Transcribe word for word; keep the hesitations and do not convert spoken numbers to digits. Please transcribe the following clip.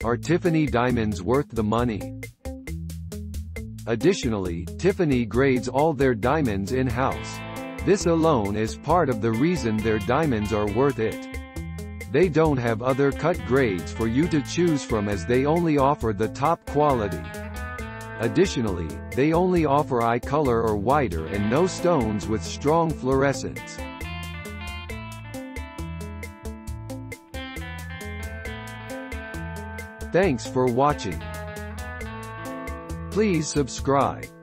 Are Tiffany diamonds worth the money? Additionally, Tiffany grades all their diamonds in-house. This alone is part of the reason their diamonds are worth it. They don't have other cut grades for you to choose from, as they only offer the top quality. Additionally, they only offer eye color or whiter and no stones with strong fluorescence. Thanks for watching. Please subscribe.